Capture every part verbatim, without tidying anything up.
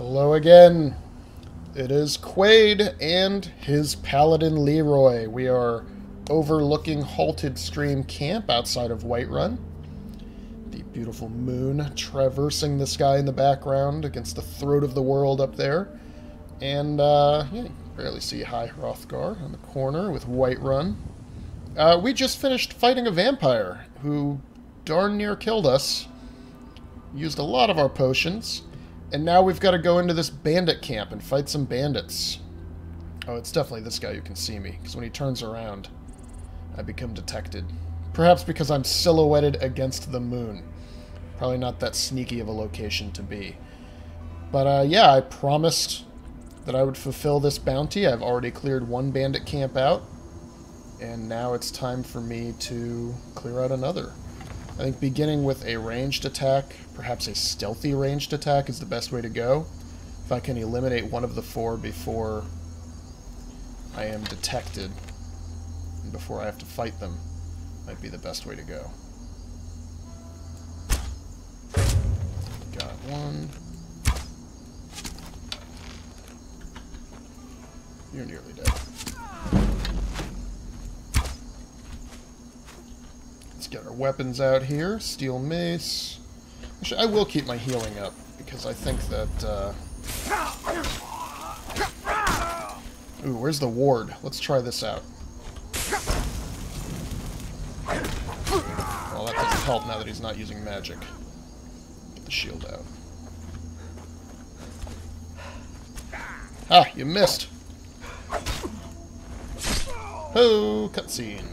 Hello again. It is Quade and his paladin Leeroy. We are overlooking Halted Stream Camp outside of Whiterun. The beautiful moon traversing the sky in the background against the throat of the world up there. And, uh, yeah, you can barely see High Hrothgar on the corner with Whiterun. Uh, we just finished fighting a vampire who darn near killed us. Used a lot of our potions. And now we've got to go into this bandit camp and fight some bandits. Oh, it's definitely this guy who can see me, because when he turns around, I become detected. Perhaps because I'm silhouetted against the moon. Probably not that sneaky of a location to be. But, uh, yeah, I promised that I would fulfill this bounty. I've already cleared one bandit camp out. And now it's time for me to clear out another. I think beginning with a ranged attack, perhaps a stealthy ranged attack, is the best way to go. If I can eliminate one of the four before I am detected, and before I have to fight them, might be the best way to go. Got one. You're nearly dead. Get our weapons out here. Steel mace. Actually, I will keep my healing up, because I think that, uh... Ooh, where's the ward? Let's try this out. Well, that doesn't help now that he's not using magic. Get the shield out. Ah, you missed! Oh, cutscene.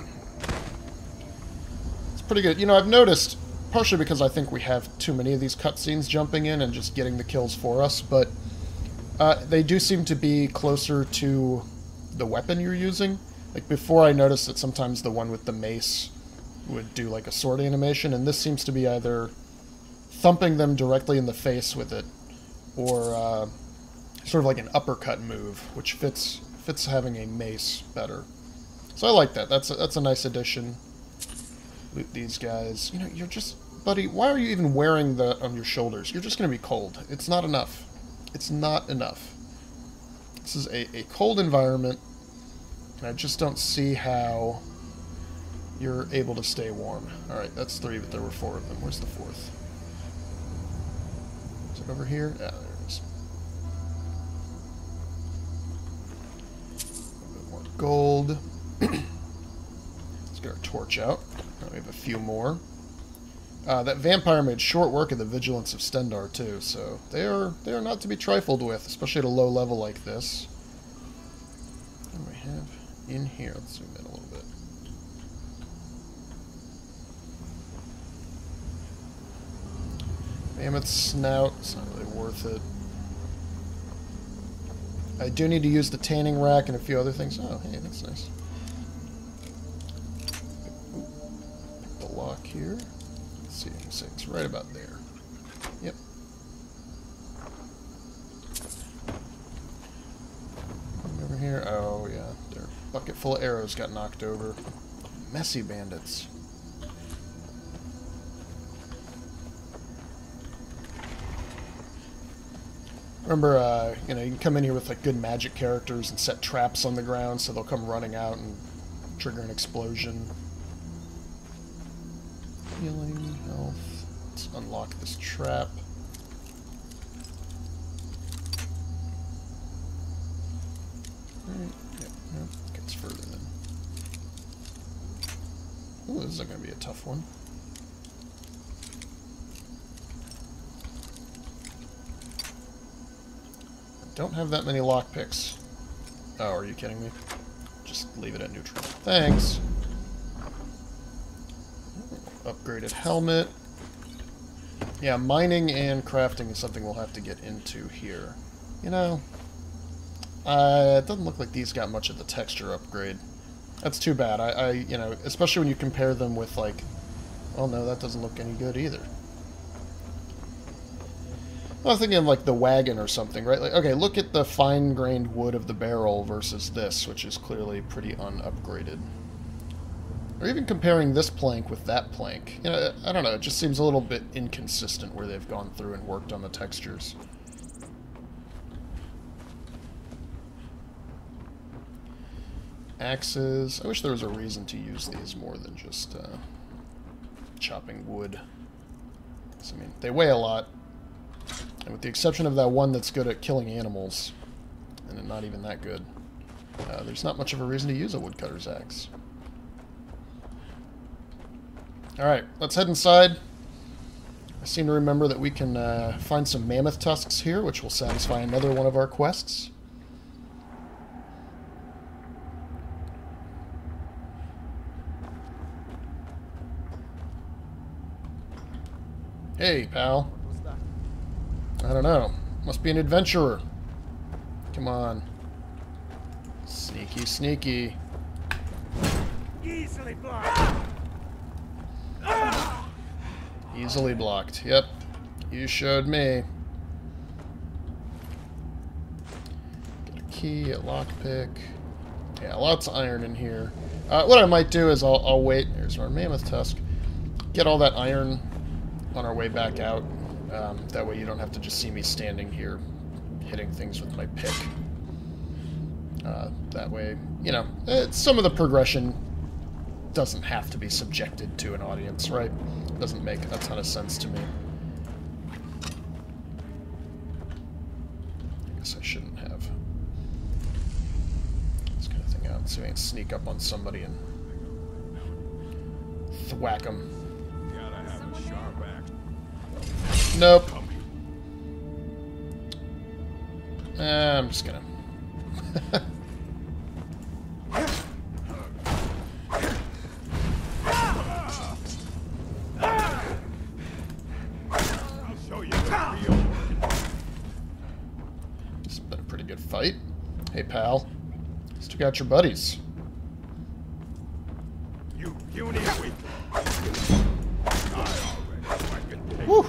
Pretty good. You know, I've noticed, partially because I think we have too many of these cutscenes jumping in and just getting the kills for us, but uh, they do seem to be closer to the weapon you're using. Like, before I noticed that sometimes the one with the mace would do, like, a sword animation, and this seems to be either thumping them directly in the face with it, or uh, sort of like an uppercut move, which fits fits having a mace better. So I like that. That's a, that's a nice addition. Loot these guys. You know, you're just... Buddy, why are you even wearing that on your shoulders? You're just going to be cold. It's not enough. It's not enough. This is a, a cold environment, and I just don't see how you're able to stay warm. Alright, that's three, but there were four of them. Where's the fourth? Is it over here? Yeah, there it is. A bit more gold. Let's get our torch out. We have a few more. Uh, that vampire made short work of the vigilance of Stendarr, too, so they are they are not to be trifled with, especially at a low level like this. What do we have in here? Let's zoom in a little bit. Mammoth snout. It's not really worth it. I do need to use the tanning rack and a few other things. Oh, hey, that's nice. Lock here. Let's see, say it's right about there. Yep. Over here. Oh yeah, their bucket full of arrows got knocked over. Messy bandits. Remember, uh, you know, you can come in here with like good magic characters and set traps on the ground, so they'll come running out and trigger an explosion. Healing, health. Let's unlock this trap. Alright, yep, yep, gets further then. Oh, this is going to be a tough one. I don't have that many lockpicks. Oh, are you kidding me? Just leave it at neutral. Thanks! Upgraded helmet. Yeah, mining and crafting is something we'll have to get into here. You know, uh, it doesn't look like these got much of the texture upgrade. That's too bad. I, I, you know, especially when you compare them with, like, oh no, that doesn't look any good either. I was thinking of, like, the wagon or something, right? Like, okay, look at the fine-grained wood of the barrel versus this, which is clearly pretty unupgraded. Or even comparing this plank with that plank. You know, I don't know, it just seems a little bit inconsistent where they've gone through and worked on the textures. axes. I wish there was a reason to use these more than just uh, chopping wood. I mean, they weigh a lot. And with the exception of that one that's good at killing animals, and then not even that good, uh, there's not much of a reason to use a woodcutter's axe. Alright, let's head inside. I seem to remember that we can uh, find some mammoth tusks here, which will satisfy another one of our quests. Hey, pal. I don't know. Must be an adventurer. Come on. Sneaky, sneaky. Easily blocked. Easily blocked. Yep. You showed me. Get a key, a lockpick. Yeah, lots of iron in here. Uh, what I might do is I'll, I'll wait. Here's our mammoth tusk. Get all that iron on our way back out. Um, that way you don't have to just see me standing here hitting things with my pick. Uh, that way, you know, uh, some of the progression doesn't have to be subjected to an audience, right? Doesn't make a ton of sense to me. I guess I shouldn't have this kind of thing out, so I can sneak up on somebody and thwack them. Gotta have a sharp axe. Nope. Uh, I'm just gonna... This has been a pretty good fight. Hey, pal. Still got your buddies. You puny weak. Woo!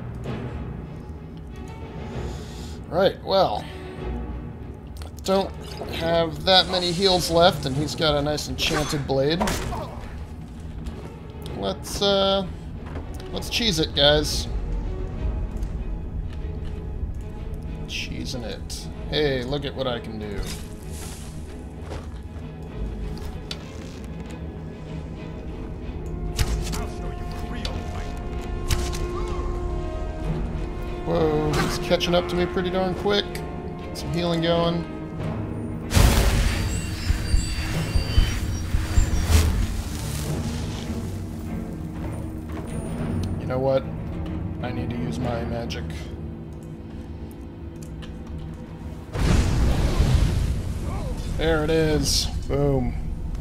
Right, well... Don't have that many heals left, and he's got a nice enchanted blade. Let's, uh... Let's cheese it, guys. Cheesing it. Hey, look at what I can do. I'll show you a real fight. Whoa, he's catching up to me pretty darn quick. Get some healing going. You know what? I need to use my magic. There it is. Boom.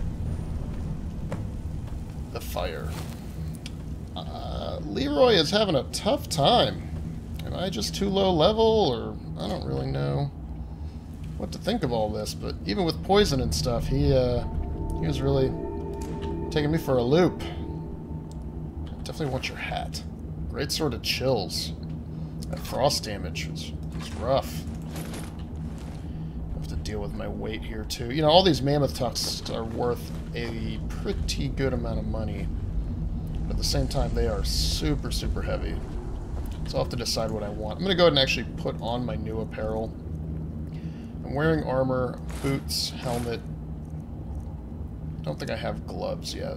The fire. Uh, Leeroy is having a tough time. Am I just too low level, or I don't really know what to think of all this, but even with poison and stuff, he, uh, he was really taking me for a loop. Definitely want your hat. Great sword of chills. That frost damage was, was rough. I have to deal with my weight here too. You know, all these mammoth tusks are worth a pretty good amount of money. But at the same time, they are super, super heavy. So I'll have to decide what I want. I'm going to go ahead and actually put on my new apparel. I'm wearing armor, boots, helmet. I don't think I have gloves yet.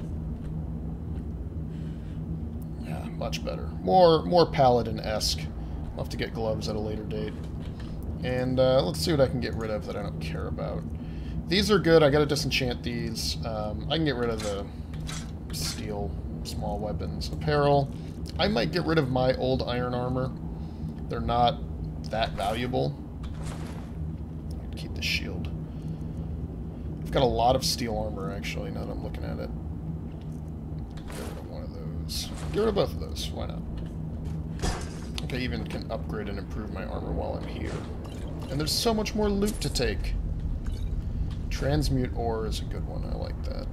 Yeah, much better. More more paladin-esque. I'll have to get gloves at a later date. And uh, let's see what I can get rid of that I don't care about. These are good. I gotta disenchant these. Um, I can get rid of the steel small weapons. Apparel. I might get rid of my old iron armor. They're not that valuable. I'd keep the shield. I've got a lot of steel armor, actually, now that I'm looking at it. Get rid of one of those. Get rid of both of those. Why not? I think I even can upgrade and improve my armor while I'm here. And there's so much more loot to take. Transmute ore is a good one. I like that.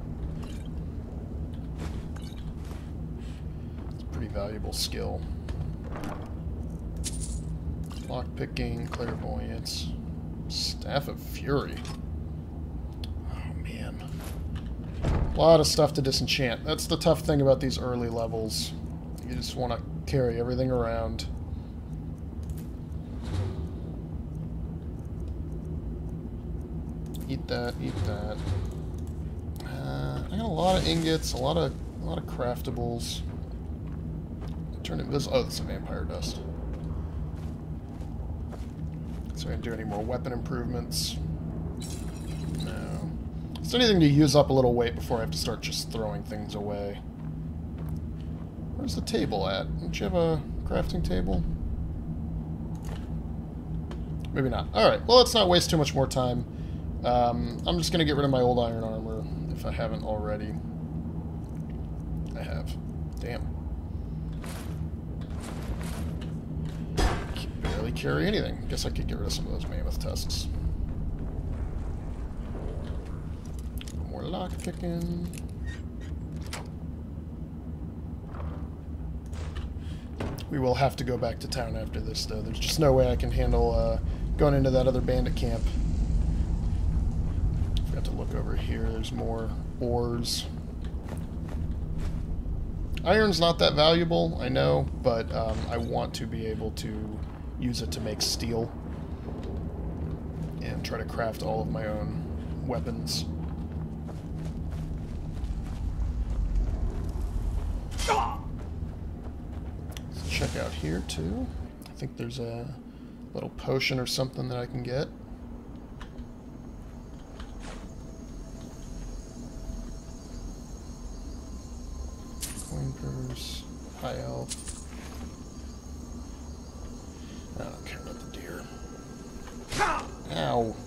It's a pretty valuable skill. Lockpicking, clairvoyance, Staff of Fury. Oh man. A lot of stuff to disenchant. That's the tough thing about these early levels. You just want to carry everything around. Eat that, eat that. Uh, I got a lot of ingots, a lot of a lot of craftables. Turn it this oh, it's a vampire dust. So I can do any more weapon improvements. No. It's anything to use up a little weight before I have to start just throwing things away. Where's the table at? Don't you have a crafting table? Maybe not. Alright, well, let's not waste too much more time. Um, I'm just going to get rid of my old iron armor, if I haven't already. I have. Damn. Can barely carry anything. Guess I could get rid of some of those mammoth tusks. More lock picking. We will have to go back to town after this, though. There's just no way I can handle uh, going into that other bandit camp. Forgot to look over here. There's more ores. Iron's not that valuable, I know, but um, I want to be able to use it to make steel and try to craft all of my own weapons. Let's check out here, too. I think there's a little potion or something that I can get. Pointers, high health. I don't care about the deer. Ow.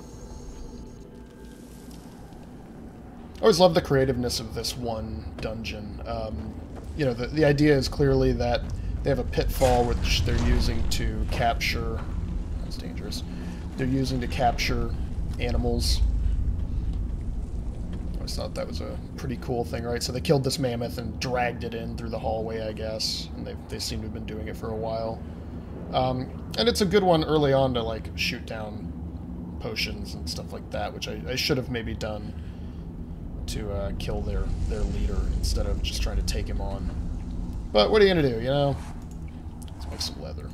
I always love the creativeness of this one dungeon. Um, you know, the, the idea is clearly that they have a pitfall which they're using to capture... That's dangerous. They're using to capture animals. I always thought that was a pretty cool thing, right? So they killed this mammoth and dragged it in through the hallway, I guess. And they, they seem to have been doing it for a while. Um, and it's a good one early on to, like, shoot down potions and stuff like that, which I, I should have maybe done to uh, kill their, their leader instead of just trying to take him on. But what are you going to do, you know? Let's make some leather.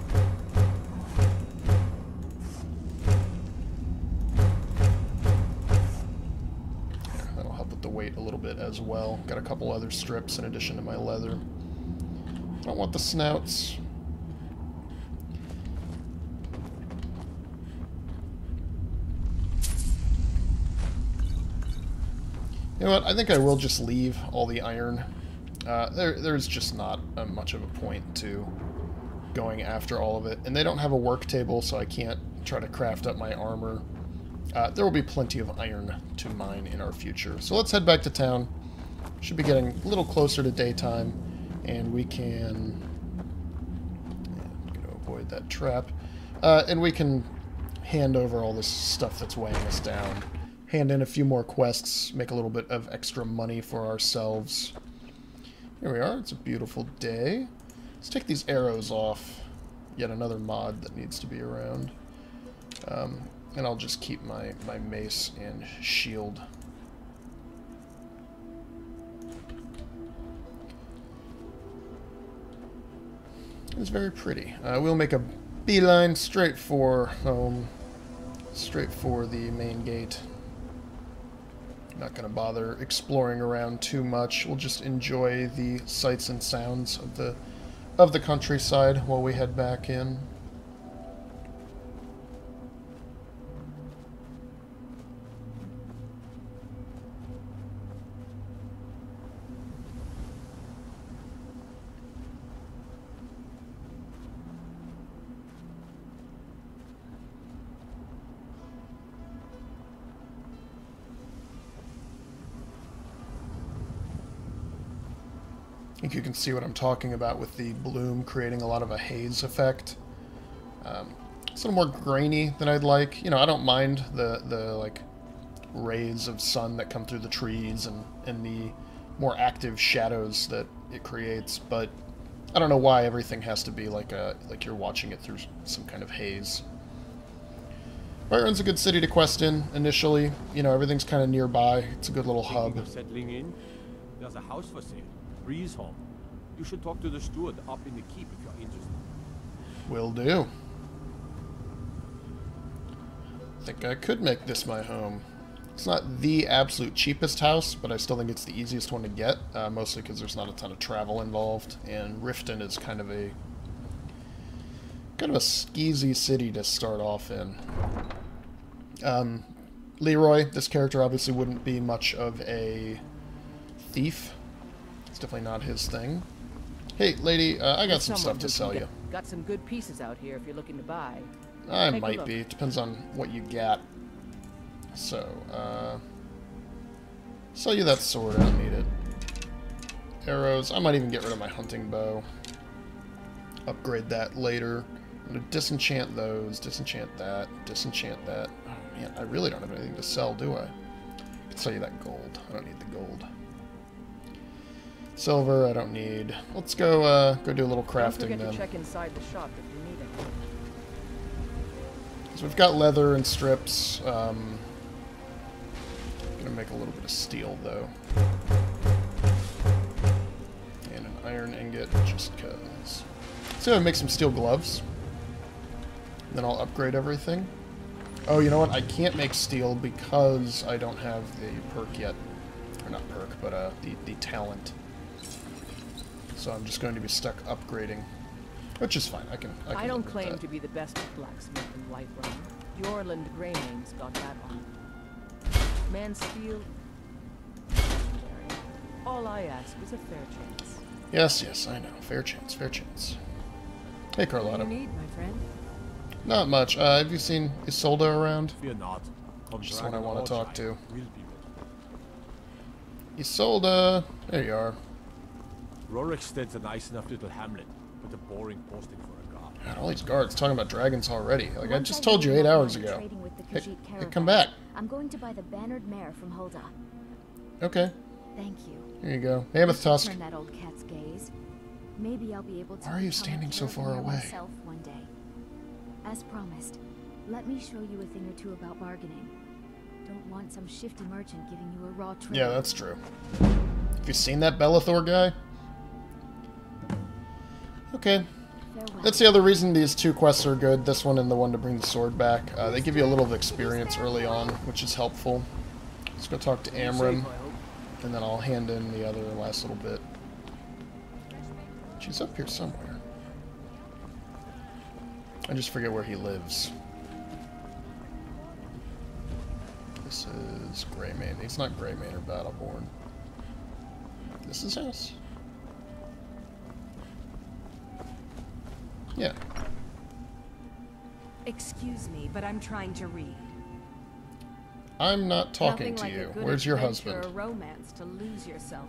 Yeah, that'll help with the weight a little bit as well. Got a couple other strips in addition to my leather. I don't want the snouts. You know what, I think I will just leave all the iron. Uh, there, there's just not uh, much of a point to going after all of it. And they don't have a work table, so I can't try to craft up my armor. Uh, there will be plenty of iron to mine in our future. So let's head back to town. Should be getting a little closer to daytime, and we can... I'm going to avoid that trap. Uh, and we can hand over all this stuff that's weighing us down. Hand in a few more quests, make a little bit of extra money for ourselves. Here we are, it's a beautiful day. Let's take these arrows off. Yet another mod that needs to be around. Um, and I'll just keep my, my mace and shield. It's very pretty. Uh, we'll make a beeline straight for home. Straight for the main gate. Not going to bother exploring around too much. We'll just enjoy the sights and sounds of the of the countryside while we head back in. I think you can see what I'm talking about with the bloom creating a lot of a haze effect. Um, it's a little more grainy than I'd like. You know, I don't mind the, the like, rays of sun that come through the trees and, and the more active shadows that it creates, but I don't know why everything has to be like a like you're watching it through some kind of haze. Whiterun's a good city to quest in initially. You know, everything's kind of nearby. It's a good little hub. Of settling in, there's a house for sale. Breeze Home. You should talk to the steward up in the keep if you're interested. Will do. think I could make this my home. It's not the absolute cheapest house, but I still think it's the easiest one to get, uh, mostly because there's not a ton of travel involved, and Riften is kind of a kind of a skeezy city to start off in. Um, Leeroy, this character obviously wouldn't be much of a thief. It's definitely not his thing. Hey, lady, uh, I got some stuff to sell you. Got some good pieces out here if you're looking to buy. I might be. It depends on what you got. So, uh... sell you that sword. I don't need it. Arrows. I might even get rid of my hunting bow. Upgrade that later. I'm gonna disenchant those. Disenchant that. Disenchant that. Oh, man, I really don't have anything to sell, do I? I can sell you that gold. I don't need the gold. Silver, I don't need. Let's go, uh, go do a little crafting then. Don't forget to check inside the shop if you need it. So we've got leather and strips. Um, gonna make a little bit of steel though, and an iron ingot just cause. So I'm gonna make some steel gloves. And then I'll upgrade everything. Oh, you know what? I can't make steel because I don't have the perk yet, or not perk, but uh, the the talent. So I'm just going to be stuck upgrading, which is fine. I can. I, can I don't claim to be the best blacksmith in Whiterun. Yorland Greymane's got that one. Mansteel. All I ask is a fair chance. Yes, yes, I know. Fair chance, fair chance. Hey, Carlotta. What do you need, my friend? Not much. Uh, have you seen Isolde around? Fear not. Just one I want to talk to. Real people. Isolde. There you are. Roriksted's a nice enough little hamlet, but a boring posting for a guard. God, all these guards talking about dragons already. Like I just told you eight hours ago. Hey, hey, come back. I'm going to buy the bannered mare from Hulda. Okay. Thank you. Here you go. Mammoth tusk. Turn that old cat's gaze. Maybe I'll be able to. Why are you standing so far away? Myself one day. As promised, let me show you a thing or two about bargaining. Don't want some shifty merchant giving you a raw trade. Yeah, that's true. Have you seen that Bellathor guy? Okay. Farewell. That's the other reason these two quests are good. This one and the one to bring the sword back. Uh, they give you a little of experience early on, which is helpful. Let's go talk to Amram, and then I'll hand in the other last little bit. She's up here somewhere. I just forget where he lives. This is Greymane. He's not Greymane or Battleborn. This is his house? Yeah. Excuse me, but I'm trying to read. I'm not talking Nothing to like you. a good Where's your adventure husband? or romance to lose yourself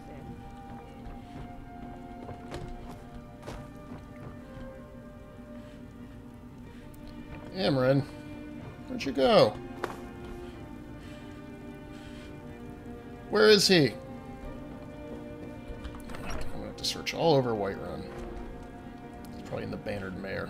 in. Amran, where'd you go? Where is he? I'm gonna have to search all over Whiterun. He's probably in the Bannered Mare.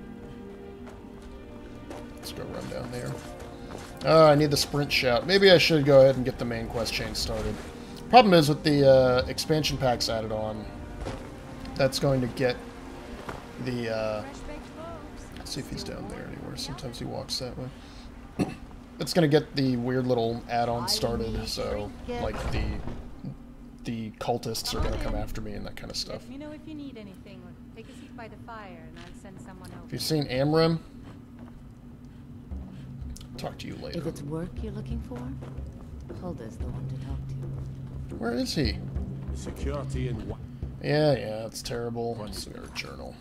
Let's go run down there. Oh, I need the sprint shout. Maybe I should go ahead and get the main quest chain started. Problem is with the uh, expansion packs added on, that's going to get the. Uh, let's see if he's down there anywhere. Sometimes he walks that way. It's going to get the weird little add-on started, so like the the cultists are going to come after me and that kind of stuff. Let me know if you need anything, or take a seat by the fire, and I'll send someone over. Have you seen Amram? Talk to you later. If it's work you're looking for, Hulda's the one to talk to. Where is he? The security in what? Yeah, yeah, it's terrible. Let's see our journal.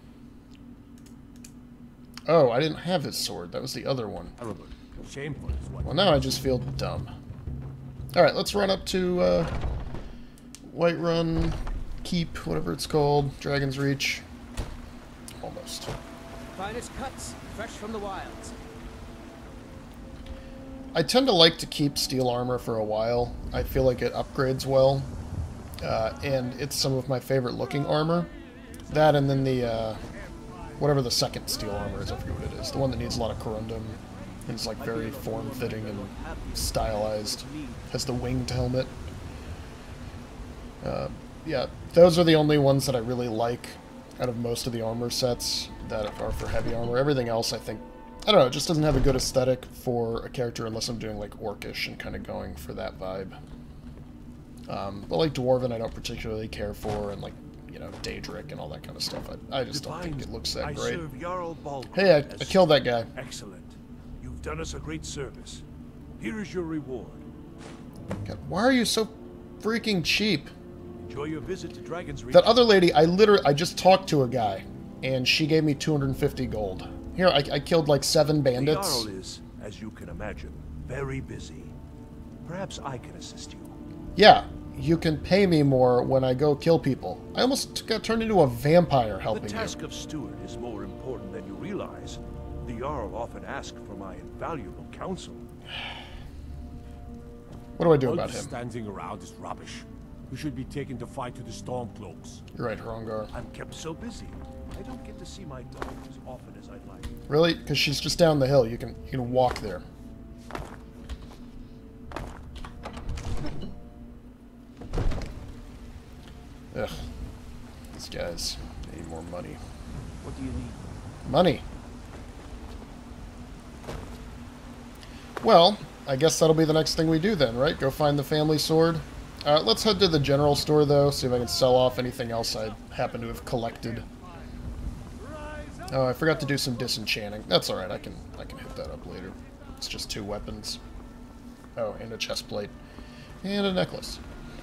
Oh, I didn't have his sword. That was the other one. Terrible. Shameful is what. Well, now I just feel dumb. Alright, let's run up to uh, Whiterun Keep, whatever it's called. Dragon's Reach. Almost. Finest cuts, fresh from the wilds. I tend to like to keep steel armor for a while. I feel like it upgrades well. Uh, and it's some of my favorite looking armor. That and then the, uh, whatever the second steel armor is, I forget what it is. The one that needs a lot of corundum. And it's like very form-fitting and stylized. Has the winged helmet. Uh, yeah, those are the only ones that I really like out of most of the armor sets that are for heavy armor. Everything else I think I don't know, it just doesn't have a good aesthetic for a character unless I'm doing, like, Orcish and kind of going for that vibe. Um, but, like, Dwarven I don't particularly care for, and, like, you know, Daedric and all that kind of stuff. I, I just don't think it looks that great. Hey, I, I killed that guy. Excellent. You've done us a great service. Here is your reward. God, why are you so freaking cheap? Enjoy your visit to Dragon's Reach. That other lady, I literally, I just talked to a guy, and she gave me two hundred fifty gold. Here, I, I killed like seven bandits. The Jarl is, as you can imagine, very busy. Perhaps I can assist you. Yeah, you can pay me more when I go kill people. I almost got turned into a vampire helping you. The task of steward is more important than you realize. The Jarl often asks for my invaluable counsel. What do I do All about this him? Standing around is rubbish. You should be taken to fight to the Stormcloaks. You're right, Hrongar. I'm kept so busy. I don't get to see my dog as often as I'd like. Really? Because she's just down the hill. You can you can walk there. Ugh. These guys need more money. What do you need? Money. Well, I guess that'll be the next thing we do then, right? Go find the family sword. Uh, let's head to the general store, though, see if I can sell off anything else I happen to have collected. Oh, I forgot to do some disenchanting. That's alright, I can I can hit that up later. It's just two weapons. Oh, and a chest plate. And a necklace.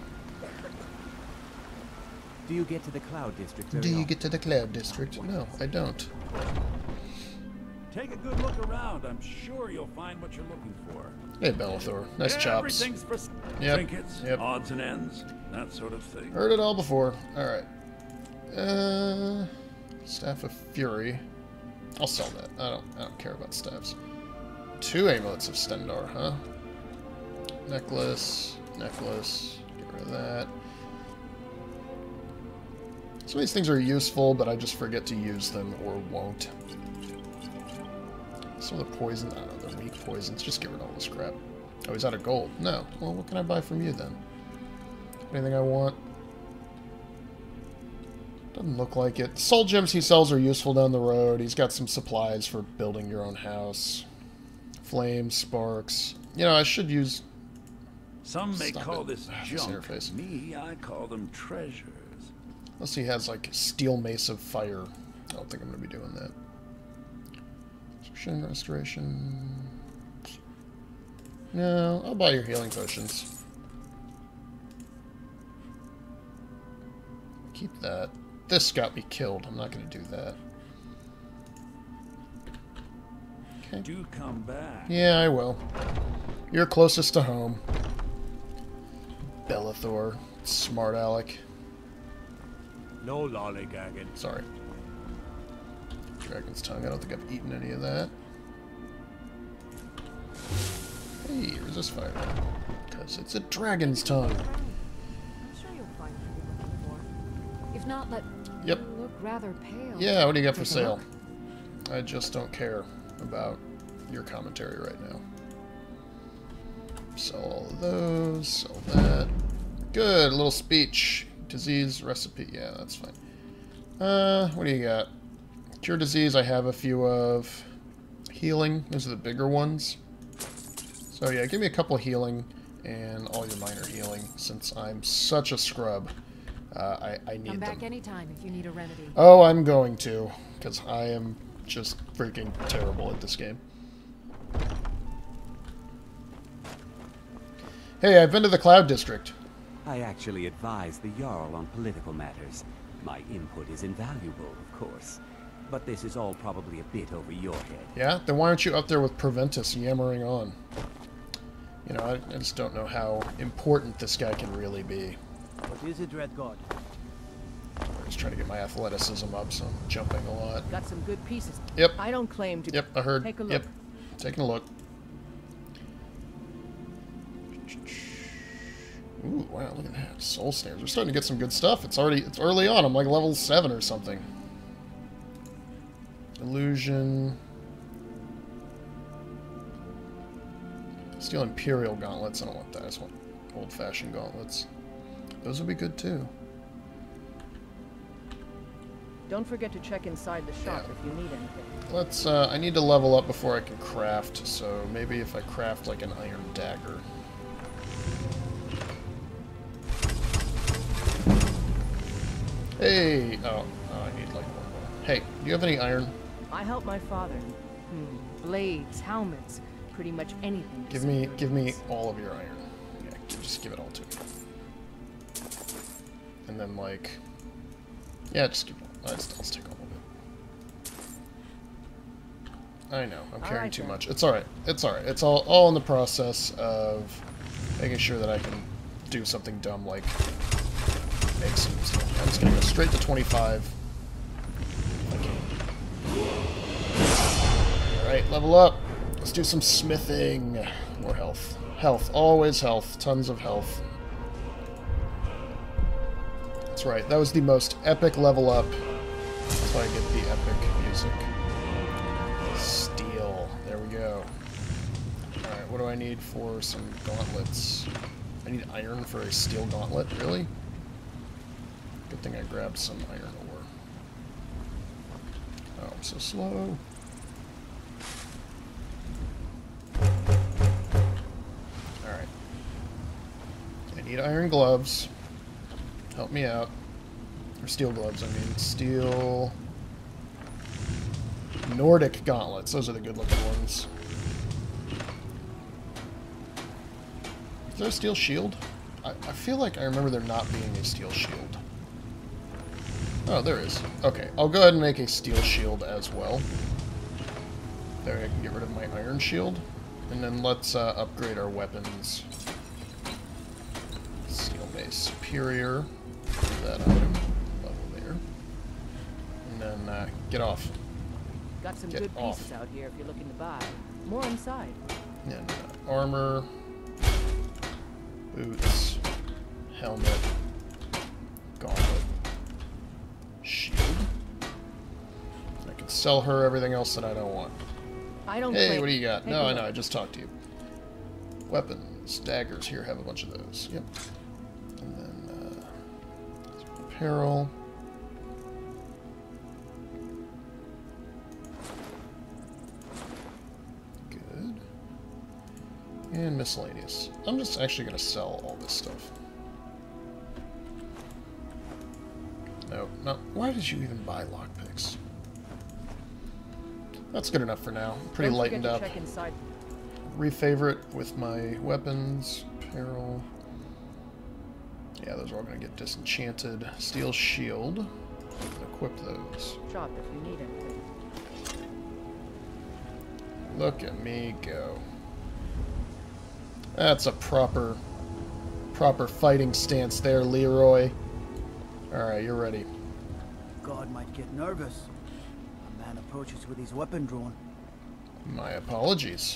Do you get to the Cloud District very Do you often? get to the Cloud District? No, I don't. Take a good look around. I'm sure you'll find what you're looking for. Hey, Belethor. Nice chops. Everything's for Yep. trinkets, Yep. odds and ends, that sort of thing. Heard it all before. Alright. Uh, Staff of Fury. I'll sell that. I don't I don't care about staffs. Two amulets of Stendar, huh? Necklace. Necklace. Get rid of that. Some of these things are useful, but I just forget to use them or won't. Some of the poison, I don't know, they're weak poisons. Just get rid of all this crap. Oh, he's out of gold. No. Well, what can I buy from you then? Anything I want? Doesn't look like it. Soul gems he sells are useful down the road. He's got some supplies for building your own house. Flames, sparks. You know, I should use... Some may Stop call it. this Ah, this junk. interface. Me, I call them treasures. Unless he has, like, Steel Mace of Fire. I don't think I'm going to be doing that. Shin Restoration... No, I'll buy your healing potions. Keep that. This got me killed. I'm not going to do that. Okay. Do come back. Yeah, I will. You're closest to home. Belethor. Smart Alec. No lollygagging. Sorry. Dragon's Tongue. I don't think I've eaten any of that. Hey, resist fire. Because it's a Dragon's Tongue. I'm sure you'll find what you're looking for. If not, let Yep. you look rather pale. Yeah, what do you got for Take a sale? look. I just don't care about your commentary right now. Sell all of those, sell that. Good, a little speech. Disease recipe, yeah, that's fine. Uh, what do you got? Cure disease, I have a few of. Healing, those are the bigger ones. So yeah, give me a couple healing and all your minor healing, since I'm such a scrub. Uh, I, I need Come back them. anytime if you need a remedy. Oh, I'm going to, because I am just freaking terrible at this game. Hey, I've been to the Cloud District. I actually advise the Jarl on political matters. My input is invaluable, of course. But this is all probably a bit over your head. Yeah? Then why aren't you up there with Proventus yammering on? You know, I, I just don't know how important this guy can really be. What is it, Dread God? I'm just trying to get my athleticism up, so I'm jumping a lot. Got some good pieces. Yep. I don't claim to. Yep, I heard. Take a look. Yep. Taking a look. Ooh, wow, look at that. Soul snares. We're starting to get some good stuff. It's already, it's early on. I'm like level seven or something. Illusion. Steal Imperial gauntlets. I don't want that. I just want old-fashioned gauntlets. Those would be good too. Don't forget to check inside the shop Yeah. if you need anything. Let's, uh, I need to level up before I can craft, so maybe if I craft like an iron dagger. Hey! Oh, oh, I need like one more. Hey, do you have any iron? I helped my father. Hmm. Blades, helmets, pretty much anything. to Give save me, your give me lives. all of your iron. Yeah, gi- just give it all to me. And then like, yeah, just give it all. I'll just, I'll just take all of it. I know, I'm All carrying right, too then. much. It's alright. It's alright. It's all, all in the process of making sure that I can do something dumb like make some steel. I'm just gonna go straight to twenty-five. Alright, level up. Let's do some smithing. More health. Health. Always health. Tons of health. That's right. That was the most epic level up. That's why I get the epic music. Steel. There we go. Alright, what do I need for some gauntlets? I need iron for a steel gauntlet? Really? Good thing I grabbed some iron ore. Oh, I'm so slow. Alright. I need iron gloves. Help me out. Or steel gloves, I mean. Steel... Nordic gauntlets. Those are the good-looking ones. Is there a steel shield? I, I feel like I remember there not being a steel shield. Oh, there is. Okay, I'll go ahead and make a steel shield as well. There, I can get rid of my iron shield. And then let's uh, upgrade our weapons. Steel base superior. That item. Level there. And then uh, get off. Got some Get good off. pieces out here if you're looking to buy. More inside. And uh, armor. Boots. Helmet. Gauntlet. Shield. I can sell her everything else that I don't want. I don't Hey, claim- what do you got? Take No, a I know, look. I just talked to you. Weapons, daggers, here, have a bunch of those. Yep. And then, uh, apparel. Good. And miscellaneous. I'm just actually going to sell all this stuff. No, no. Why did you even buy lockpicks? That's good enough for now. Pretty Don't lightened forget up. to check inside. Refavorite with my weapons, apparel. Yeah, those are all going to get disenchanted. Steel shield. Equip those. Shop if you need anything. Look at me go. That's a proper, proper fighting stance there, Leeroy. Alright, you're ready. God might get nervous. A man approaches with his weapon drawn. My apologies.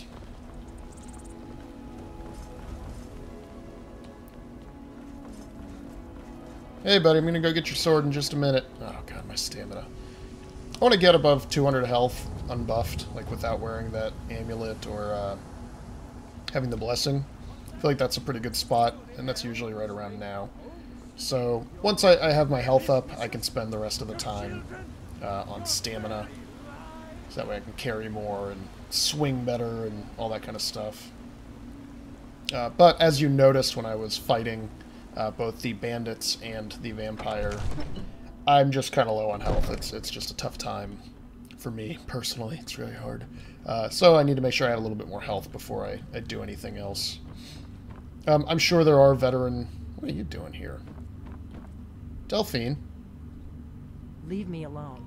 Hey, buddy, I'm gonna go get your sword in just a minute. Oh, God, my stamina. I want to get above two hundred health, unbuffed, like without wearing that amulet or uh, having the blessing. I feel like that's a pretty good spot, and that's usually right around now. So, once I, I have my health up, I can spend the rest of the time uh, on stamina. So that way I can carry more and swing better and all that kind of stuff. Uh, but as you noticed when I was fighting uh, both the bandits and the vampire, I'm just kind of low on health. It's, it's just a tough time for me, personally. It's really hard. Uh, so I need to make sure I have a little bit more health before I, I do anything else. Um, I'm sure there are veteran... What are you doing here? Delphine? Leave me alone.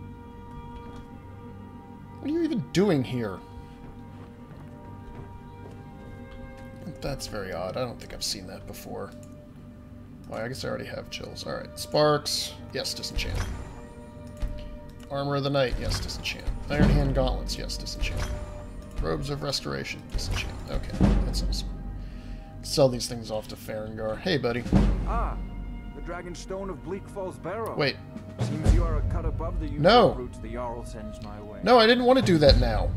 What are you even doing here? That's very odd. I don't think I've seen that before. Well, I guess I already have chills. Alright. Sparks. Yes, disenchant. Armor of the Night. Yes, disenchant. Iron Hand Gauntlets. Yes, disenchant. Robes of Restoration. Disenchant. Okay, that's awesome. Sell these things off to Farengar. Hey, buddy. Ah, the Dragon Stone of Bleak Falls Barrow. Wait. Seems you are a cut above the usual No. routes the Jarl sends my way. No, I didn't want to do that now.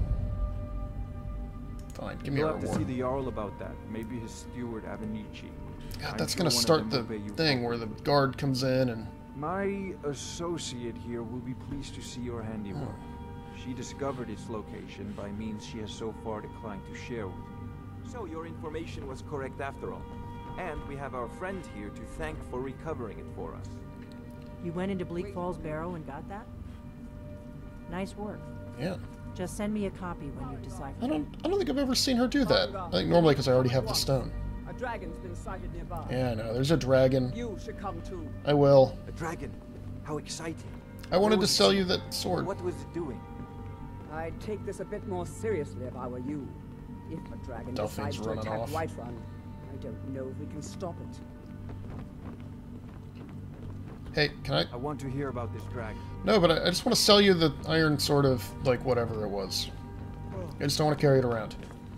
Fine, give me You'll a have to reward. see the Jarl about that. Maybe his steward Avenici. God, I'm that's sure gonna one of start them the will pay you thing where the guard comes in and My associate here will be pleased to see your handiwork. She discovered its location by means she has so far declined to share with me. So your information was correct after all. And we have our friend here to thank for recovering it for us. You went into Bleak Falls Barrow and got that? Nice work. Yeah. Just send me a copy when you've deciphered. I don't. I don't think I've ever seen her do that. I think normally because I already have the stone. A dragon's been sighted nearby. Yeah, I know. There's a dragon. You should come too. I will. A dragon? How exciting. I wanted to sell you that sword. What was it doing? I'd take this a bit more seriously if I were you. If a dragon Delphine's decides to running attack off. Whiterun, I don't know if we can stop it. Hey, can I? I want to hear about this dragon. No, but I, I just want to sell you the iron sword of, like, whatever it was. I just don't want to carry it around.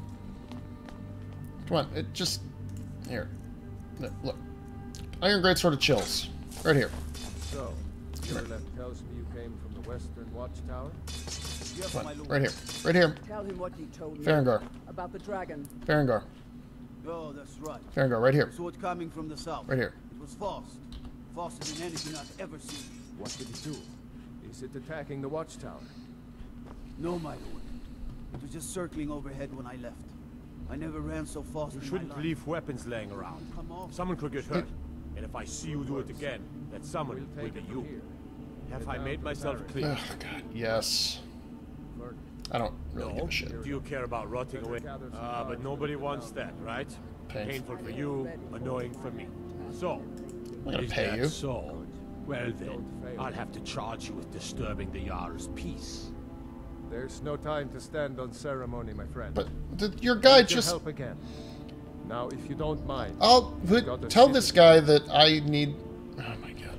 Come on, it just... Here. No, look. Iron greatsword of chills. Right here. So, Yurlep tells me you came from the Western Watchtower? Come on, right here. Right here. Tell him what he told me Farengar. about the dragon. Farengar. Oh, that's right. Farengar, right here. Sword coming from the south. Right here. It was fast. Faster than anything I've ever seen. What did it do? Is it attacking the Watchtower? No, my lord. It was just circling overhead when I left. I never ran so fast You in shouldn't my life. leave weapons laying around. Come off. Someone could get hurt. And if I see you do it again, that someone will be you. Have I made myself clear? Oh, God, yes. I don't really No? give a shit. Do you care about rotting away? Ah, uh, but nobody wants that, right? Painful. Painful for you, annoying for me. So, I'm gonna is pay that you. so? Well then, I'll have to charge you with disturbing the Jarl's peace. There's no time to stand on ceremony, my friend. But the, your guy Need your just... help again. Now, if you don't mind, I'll I've got but a tell this citizen- guy that I need... Oh, my God.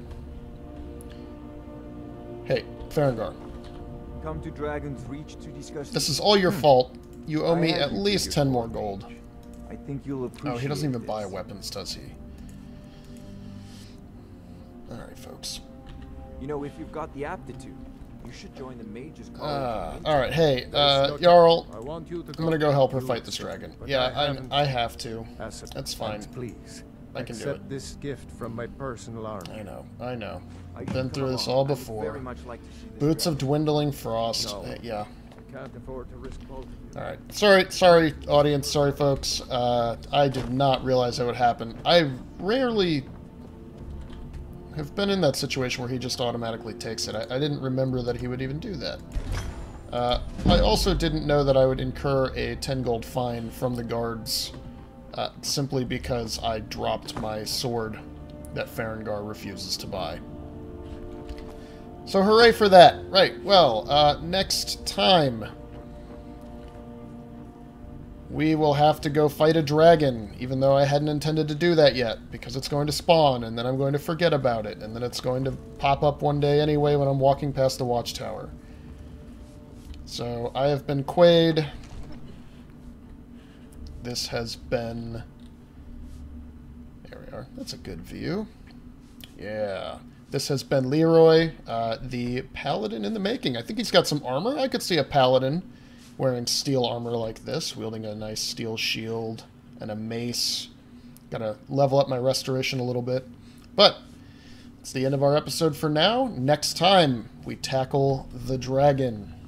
Hey, Farengar. Come to Dragon's Reach to discuss. This is all your fault. You owe I me have at you least figured ten more for gold. I think you'll appreciate Oh, he doesn't even this. buy weapons, does he? Alright, folks. You know, if you've got the aptitude, you should join the Mage's College. Uh, in Alright, hey, There's uh, no Jarl, I want you to I'm gonna go help her fight do this it, dragon. but Yeah, I I, haven't- I have to. As a- That's fine. and please, I can do accept it. this gift from my personal army. I know, I know. I I've can been come through this along. all I would before. very much like to see this Boots of dragon. dwindling frost. No. Uh, yeah. I can't afford to risk both of you. Alright. Sorry, sorry, audience. Sorry, folks. Uh, I did not realize that would happen. I rarely have been in that situation where he just automatically takes it. I, I didn't remember that he would even do that. Uh, I also didn't know that I would incur a ten gold fine from the guards uh, simply because I dropped my sword that Farengar refuses to buy. So hooray for that. Right, well, uh, next time we will have to go fight a dragon, even though I hadn't intended to do that yet, because it's going to spawn, and then I'm going to forget about it, and then it's going to pop up one day anyway when I'm walking past the watchtower. So, I have been Quade. This has been... There we are. That's a good view. Yeah. This has been Leeroy, uh, the paladin in the making. I think he's got some armor. I could see a paladin wearing steel armor like this, wielding a nice steel shield and a mace. Gotta level up my restoration a little bit. But it's the end of our episode for now. Next time, we tackle the dragon.